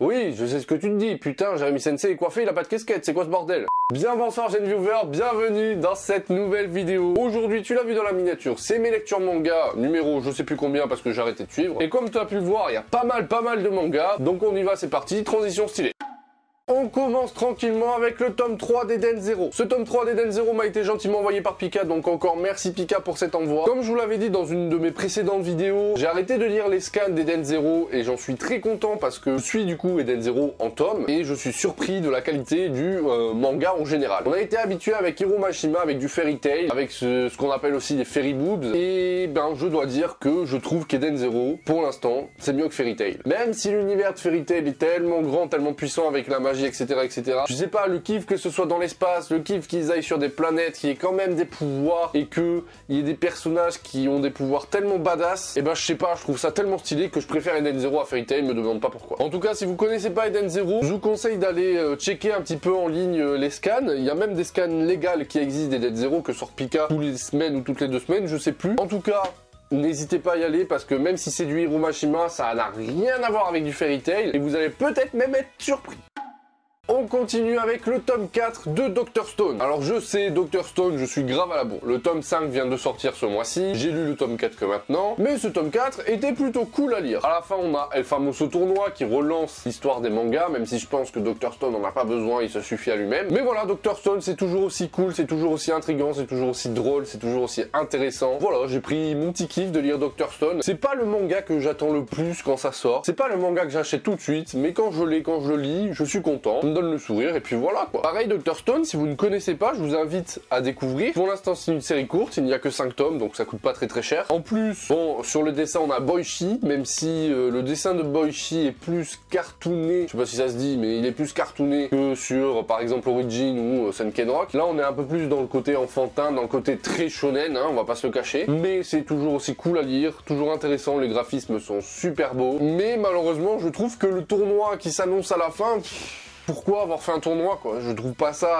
Oui, je sais ce que tu te dis, putain, Jérémy Sensei est coiffé, il a pas de casquette, c'est quoi ce bordel? Bien bonsoir jeune viewer, bienvenue dans cette nouvelle vidéo. Aujourd'hui, tu l'as vu dans la miniature, c'est mes lectures manga, numéro je sais plus combien parce que j'ai arrêté de suivre. Et comme tu as pu le voir, il y a pas mal de mangas, donc on y va, c'est parti, transition stylée. On commence tranquillement avec le tome 3 d'Eden Zero. Ce tome 3 d'Eden Zero m'a été gentiment envoyé par Pika, donc encore merci Pika pour cet envoi. Comme je vous l'avais dit dans une de mes précédentes vidéos, j'ai arrêté de lire les scans d'Eden Zero et j'en suis très content parce que je suis du coup Eden Zero en tome et je suis surpris de la qualité du manga en général. On a été habitué avec Hiro Mashima, avec du Fairy Tail, avec ce qu'on appelle aussi des Fairy Boobs, et ben je dois dire que je trouve qu'Eden Zero, pour l'instant, c'est mieux que Fairy Tail. Même si l'univers de Fairy Tail est tellement grand, tellement puissant avec la magie, etc. Je sais pas, le kiff que ce soit dans l'espace, le kiff qu'ils aillent sur des planètes, qu'il y ait quand même des pouvoirs et qu'il y ait des personnages qui ont des pouvoirs tellement badass, et ben je sais pas, je trouve ça tellement stylé que je préfère Eden Zero à Fairy Tail, me demande pas pourquoi. En tout cas, si vous connaissez pas Eden Zero, je vous conseille d'aller checker un petit peu en ligne les scans. Il y a même des scans légales qui existent d'Eden Zero que sort Pika tous les semaines ou toutes les 2 semaines, je sais plus. En tout cas, n'hésitez pas à y aller parce que même si c'est du Hiro Mashima, ça n'a rien à voir avec du Fairy Tail et vous allez peut-être même être surpris. On continue avec le tome 4 de Dr Stone. Alors je sais, Dr Stone, je suis grave à la bourre. Le tome 5 vient de sortir ce mois-ci, j'ai lu le tome 4 que maintenant, mais ce tome 4 était plutôt cool à lire. À la fin, on a El Famoso Tournoi qui relance l'histoire des mangas, même si je pense que Dr Stone n'en a pas besoin, il se suffit à lui-même. Mais voilà, Dr Stone, c'est toujours aussi cool, c'est toujours aussi intriguant, c'est toujours aussi drôle, c'est toujours aussi intéressant. Voilà, j'ai pris mon petit kiff de lire Dr Stone. C'est pas le manga que j'attends le plus quand ça sort, c'est pas le manga que j'achète tout de suite, mais quand je l'ai, quand je le lis, je suis content. Me donne le sourire et puis voilà quoi. Pareil Dr Stone, si vous ne connaissez pas, je vous invite à découvrir. Pour l'instant c'est une série courte, il n'y a que 5 tomes donc ça coûte pas très cher. En plus, bon, sur le dessin on a Boichi, même si le dessin de Boichi est plus cartooné, je sais pas si ça se dit, mais il est plus cartooné que sur par exemple Origin ou Senken Rock. Là on est un peu plus dans le côté enfantin, dans le côté très shonen, hein, on va pas se le cacher. Mais c'est toujours aussi cool à lire, toujours intéressant, les graphismes sont super beaux. Mais malheureusement je trouve que le tournoi qui s'annonce à la fin... Pourquoi avoir fait un tournoi quoi? Je trouve pas ça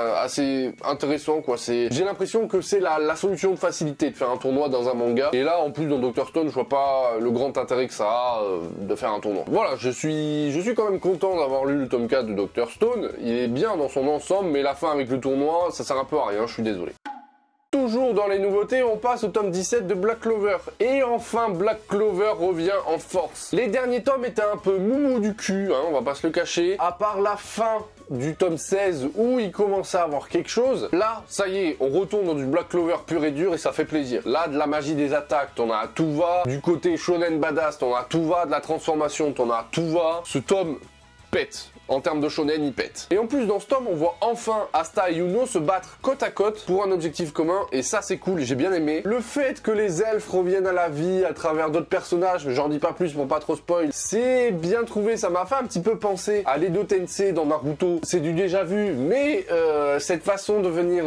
assez intéressant quoi. J'ai l'impression que c'est la solution de facilité de faire un tournoi dans un manga. Et là en plus dans Dr Stone je vois pas le grand intérêt que ça a de faire un tournoi. Voilà, je suis quand même content d'avoir lu le tome 4 de Dr Stone. Il est bien dans son ensemble mais la fin avec le tournoi ça sert un peu à rien, je suis désolé. Toujours dans les nouveautés, on passe au tome 17 de Black Clover. Et enfin, Black Clover revient en force. Les derniers tomes étaient un peu moumou du cul, hein, on va pas se le cacher. À part la fin du tome 16 où il commençait à avoir quelque chose, là, ça y est, on retourne dans du Black Clover pur et dur et ça fait plaisir. Là, de la magie des attaques, t'en as à tout va. Du côté shonen badass, t'en as à tout va. De la transformation, t'en as à tout va. Ce tome pète. En termes de shonen, il pète. Et en plus, dans ce tome, on voit enfin Asta et Yuno se battre côte à côte pour un objectif commun, et ça, c'est cool, j'ai bien aimé. Le fait que les elfes reviennent à la vie à travers d'autres personnages, mais j'en dis pas plus pour pas trop spoil, c'est bien trouvé, ça m'a fait un petit peu penser à l'Edo Tensei dans Naruto. C'est du déjà vu, mais cette façon de venir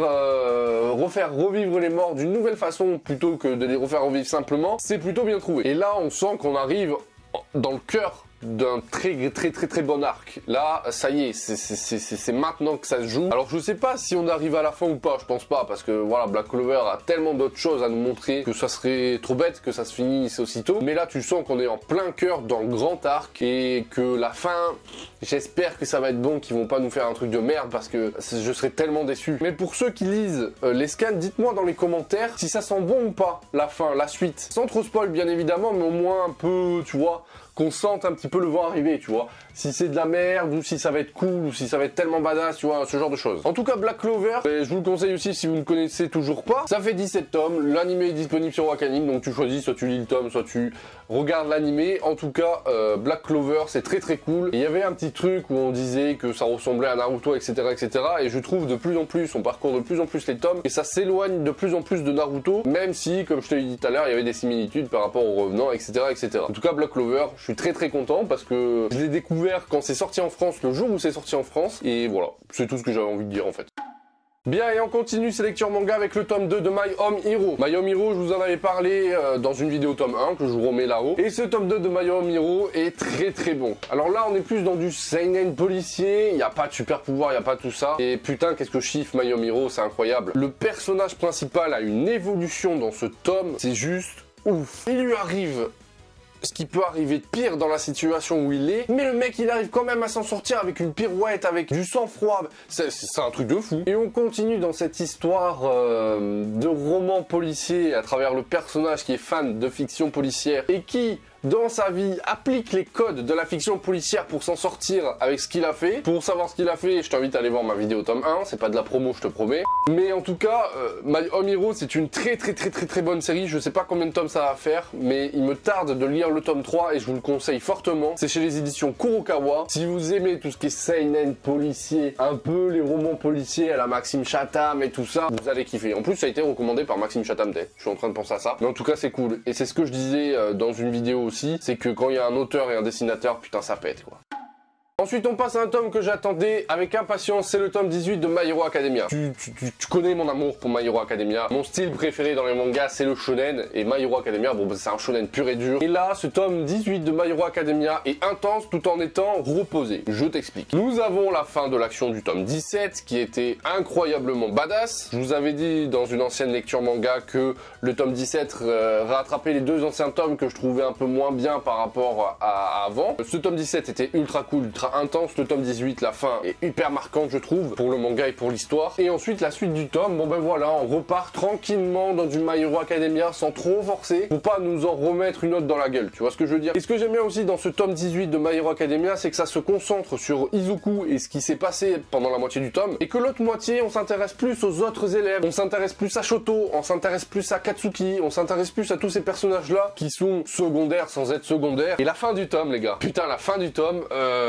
refaire revivre les morts d'une nouvelle façon, plutôt que de les refaire revivre simplement, c'est plutôt bien trouvé. Et là, on sent qu'on arrive dans le cœur d'un très bon arc. Là, ça y est, c'est maintenant que ça se joue. Alors je sais pas si on arrive à la fin ou pas, je pense pas, parce que voilà, Black Clover a tellement d'autres choses à nous montrer que ça serait trop bête que ça se finisse aussitôt. Mais là, tu sens qu'on est en plein cœur dans le grand arc et que la fin, j'espère que ça va être bon, qu'ils vont pas nous faire un truc de merde parce que je serais tellement déçu. Mais pour ceux qui lisent les scans, dites-moi dans les commentaires si ça sent bon ou pas, la fin, la suite. Sans trop spoil bien évidemment, mais au moins un peu, tu vois, qu'on sente un petit peu le vent arriver, tu vois. Si c'est de la merde, ou si ça va être cool, ou si ça va être tellement badass, tu vois, ce genre de choses. En tout cas, Black Clover, je vous le conseille aussi si vous ne connaissez toujours pas. Ça fait 17 tomes, l'anime est disponible sur Wakanim, donc tu choisis, soit tu lis le tome, soit tu regardes l'anime. En tout cas, Black Clover, c'est très cool. Il y avait un petit truc où on disait que ça ressemblait à Naruto, etc., et je trouve de plus en plus, on parcourt de plus en plus les tomes, et ça s'éloigne de plus en plus de Naruto, même si, comme je te l'ai dit tout à l'heure, il y avait des similitudes par rapport aux revenants, etc., En tout cas, Black Clover, je suis très content parce que je l'ai découvert quand c'est sorti en France, le jour où c'est sorti en France, et voilà, c'est tout ce que j'avais envie de dire en fait. Bien, et on continue ces lectures manga avec le tome 2 de My Home Hero. My Home Hero, je vous en avais parlé dans une vidéo tome 1, que je vous remets là-haut. Et ce tome 2 de My Home Hero est très bon. Alors là, on est plus dans du seinen policier, il n'y a pas de super pouvoir, il n'y a pas tout ça. Et putain, qu'est-ce que je kiffe My Home Hero, c'est incroyable. Le personnage principal a une évolution dans ce tome, c'est juste ouf. Il lui arrive ce qui peut arriver de pire dans la situation où il est, mais le mec il arrive quand même à s'en sortir avec une pirouette, avec du sang-froid, c'est un truc de fou. Et on continue dans cette histoire de roman policier à travers le personnage qui est fan de fiction policière et qui, dans sa vie, applique les codes de la fiction policière pour s'en sortir avec ce qu'il a fait. Pour savoir ce qu'il a fait, je t'invite à aller voir ma vidéo tome 1, c'est pas de la promo, je te promets. Mais en tout cas, My Home Hero, c'est une très bonne série, je sais pas combien de tomes ça va faire, mais il me tarde de lire le tome 3 et je vous le conseille fortement. C'est chez les éditions Kurokawa. Si vous aimez tout ce qui est seinen, policier, un peu les romans policiers à la Maxime Chatham et tout ça, vous allez kiffer. En plus, ça a été recommandé par Maxime Chatham, je suis en train de penser à ça. Mais en tout cas, c'est cool. Et c'est ce que je disais dans une vidéo aussi, c'est que quand il y a un auteur et un dessinateur, putain ça pète quoi. Ensuite on passe à un tome que j'attendais avec impatience, c'est le tome 18 de My Hero Academia. Tu connais mon amour pour My Hero Academia, mon style préféré dans les mangas c'est le shonen, et My Hero Academia, bon c'est un shonen pur et dur. Et là, ce tome 18 de My Hero Academia est intense tout en étant reposé, je t'explique. Nous avons la fin de l'action du tome 17 qui était incroyablement badass. Je vous avais dit dans une ancienne lecture manga que le tome 17 rattrapait les deux anciens tomes que je trouvais un peu moins bien par rapport à avant. Ce tome 17 était ultra cool, ultra intense. Le tome 18, la fin est hyper marquante je trouve, pour le manga et pour l'histoire. Et ensuite la suite du tome, bon ben voilà, on repart tranquillement dans du My Hero Academia sans trop forcer, pour pas nous en remettre une autre dans la gueule, tu vois ce que je veux dire. Et ce que j'aime bien aussi dans ce tome 18 de My Hero Academia, c'est que ça se concentre sur Izuku et ce qui s'est passé pendant la moitié du tome, et que l'autre moitié, on s'intéresse plus aux autres élèves, on s'intéresse plus à Shoto, on s'intéresse plus à Katsuki, on s'intéresse plus à tous ces personnages là qui sont secondaires sans être secondaires. Et la fin du tome les gars, putain la fin du tome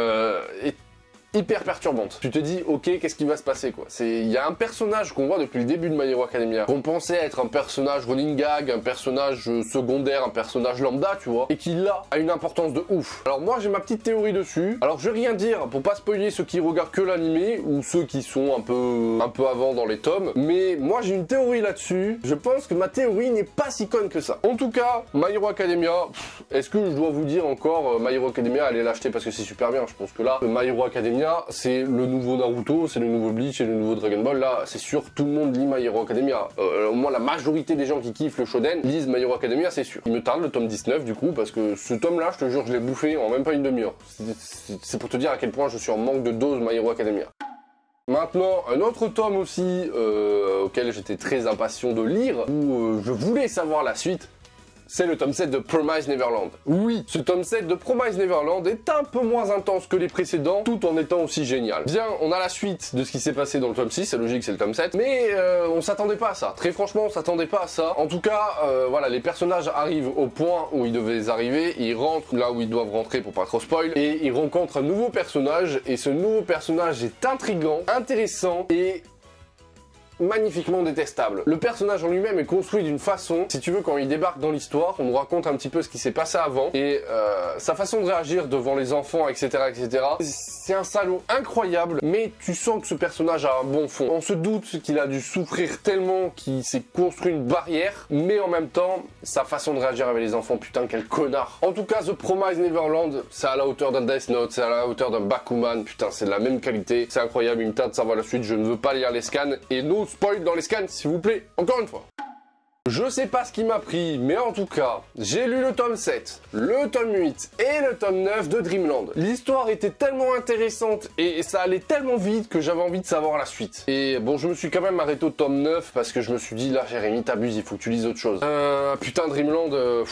est hyper perturbante. Tu te dis, ok, qu'est-ce qui va se passer quoi. Il y a un personnage qu'on voit depuis le début de My Hero Academia, qu'on pensait être un personnage running gag, un personnage secondaire, un personnage lambda, tu vois, et qui là a une importance de ouf. Alors moi j'ai ma petite théorie dessus. Alors je vais rien dire pour pas spoiler ceux qui regardent que l'animé ou ceux qui sont un peu avant dans les tomes, mais moi j'ai une théorie là-dessus. Je pense que ma théorie n'est pas si conne que ça. En tout cas, My Hero Academia, est-ce que je dois vous dire encore My Hero Academia, allez l'acheter parce que c'est super bien. Je pense que là, My Hero Academia, c'est le nouveau Naruto, c'est le nouveau Bleach, c'est le nouveau Dragon Ball. Là, c'est sûr, tout le monde lit My Hero Academia. Au moins, la majorité des gens qui kiffent le shonen lisent My Hero Academia, c'est sûr. Il me tarde le tome 19 du coup, parce que ce tome-là, je te jure, je l'ai bouffé en même pas une demi-heure. C'est pour te dire à quel point je suis en manque de dose My Hero Academia. Maintenant, un autre tome aussi, auquel j'étais très impatient de lire, où je voulais savoir la suite, c'est le tome 7 de Promise Neverland. Oui, ce tome 7 de Promise Neverland est un peu moins intense que les précédents, tout en étant aussi génial. Bien, on a la suite de ce qui s'est passé dans le tome 6, c'est logique, c'est le tome 7, mais on s'attendait pas à ça. Très franchement, on s'attendait pas à ça. En tout cas, voilà, les personnages arrivent au point où ils devaient arriver, ils rentrent là où ils doivent rentrer pour pas trop spoil, et ils rencontrent un nouveau personnage, et ce nouveau personnage est intriguant, intéressant, et magnifiquement détestable. Le personnage en lui-même est construit d'une façon, si tu veux, quand il débarque dans l'histoire, on nous raconte un petit peu ce qui s'est passé avant, et sa façon de réagir devant les enfants, etc., etc. C'est un salaud incroyable, mais tu sens que ce personnage a un bon fond. On se doute qu'il a dû souffrir tellement qu'il s'est construit une barrière, mais en même temps, sa façon de réagir avec les enfants, putain, quel connard. En tout cas, The Promise Neverland, c'est à la hauteur d'un Death Note, c'est à la hauteur d'un Bakuman, putain, c'est de la même qualité, c'est incroyable, il me tarde de savoir la suite, je ne veux pas lire les scans, et no spoil dans les scans, s'il vous plaît, encore une fois. Je sais pas ce qui m'a pris, mais en tout cas, j'ai lu le tome 7, le tome 8 et le tome 9 de Dreamland. L'histoire était tellement intéressante et ça allait tellement vite que j'avais envie de savoir la suite. Et bon, je me suis quand même arrêté au tome 9 parce que je me suis dit, là Jérémy, t'abuses, il faut que tu lises autre chose. Putain, Dreamland...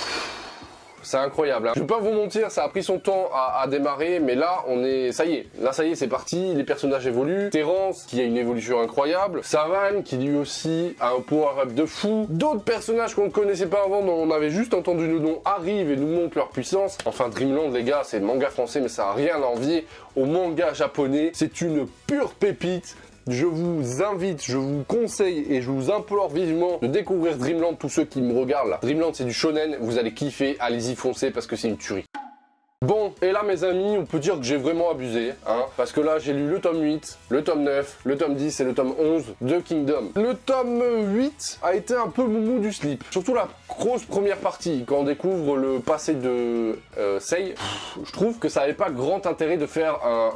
c'est incroyable, hein. Je vais pas vous mentir, ça a pris son temps à démarrer, mais là, ça y est, c'est parti, les personnages évoluent. Terrence, qui a une évolution incroyable. Savan, qui lui aussi a un power-up de fou. D'autres personnages qu'on ne connaissait pas avant, dont on avait juste entendu le nom, arrivent et nous montrent leur puissance. Enfin, Dreamland, les gars, c'est le manga français, mais ça a rien à envier au manga japonais. C'est une pure pépite. Je vous invite, je vous conseille et je vous implore vivement de découvrir Dreamland, tous ceux qui me regardent là. Dreamland, c'est du shonen, vous allez kiffer, allez-y foncez parce que c'est une tuerie. Bon, et là mes amis, on peut dire que j'ai vraiment abusé, hein, parce que là j'ai lu le tome 8, le tome 9, le tome 10 et le tome 11 de Kingdom. Le tome 8 a été un peu moumou du slip, surtout la grosse première partie, quand on découvre le passé de Sei. Je trouve que ça n'avait pas grand intérêt de faire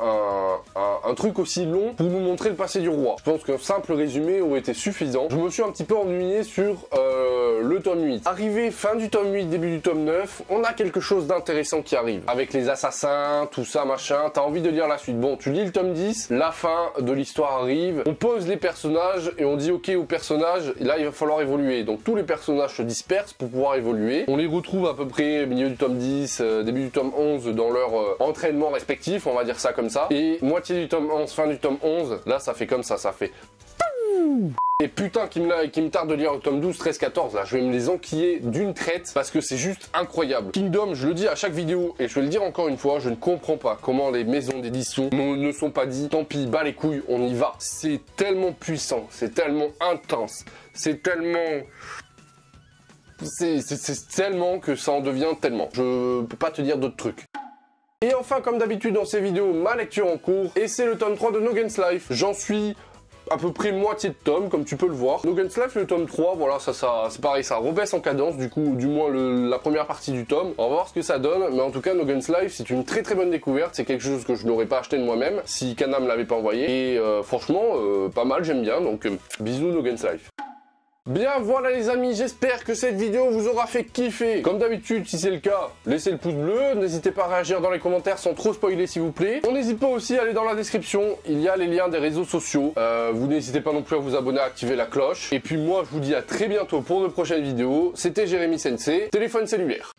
un truc aussi long pour nous montrer le passé du roi. Je pense qu'un simple résumé aurait été suffisant. Je me suis un petit peu ennuyé sur le tome 8. Arrivé fin du tome 8, début du tome 9, on a quelque chose d'intéressant qui arrive. Avec les assassins, tout ça, machin, t'as envie de lire la suite. Bon, tu lis le tome 10, la fin de l'histoire arrive, on pose les personnages et on dit ok aux personnages, là il va falloir évoluer. Donc tous les personnages se dispersent pour pouvoir évoluer. On les retrouve à peu près au milieu du tome 10, début du tome 11 dans leur entraînement respectif, on va dire ça comme ça. Et moitié du tome 11, fin du tome 11, là ça fait comme ça fait... Et putain qui me tarde de lire le tome 12, 13, 14 là, je vais me les enquiller d'une traite parce que c'est juste incroyable. Kingdom, je le dis à chaque vidéo et je vais le dire encore une fois, je ne comprends pas comment les maisons d'édition ne sont pas dit tant pis, bas les couilles, on y va. C'est tellement puissant, c'est tellement intense, c'est tellement... C'est tellement que ça en devient tellement. Je peux pas te dire d'autres trucs. Et enfin, comme d'habitude dans ces vidéos, ma lecture en cours, et c'est le tome 3 de No Games Life. J'en suis à peu près moitié de tome, comme tu peux le voir. No Games Life, le tome 3, voilà, ça c'est pareil, ça rebaisse en cadence, du coup, du moins la première partie du tome. On va voir ce que ça donne, mais en tout cas, No Games Life, c'est une très très bonne découverte, c'est quelque chose que je n'aurais pas acheté de moi-même, si Kana me l'avait pas envoyé, et franchement, pas mal, j'aime bien, donc bisous No Games Life. Bien voilà les amis, j'espère que cette vidéo vous aura fait kiffer. Comme d'habitude, si c'est le cas, laissez le pouce bleu, n'hésitez pas à réagir dans les commentaires sans trop spoiler s'il vous plaît. On n'hésite pas aussi à aller dans la description, il y a les liens des réseaux sociaux. Vous n'hésitez pas non plus à vous abonner, à activer la cloche. Et puis moi je vous dis à très bientôt pour de prochaines vidéos. C'était Jérémy Sensei, téléphone cellulaire.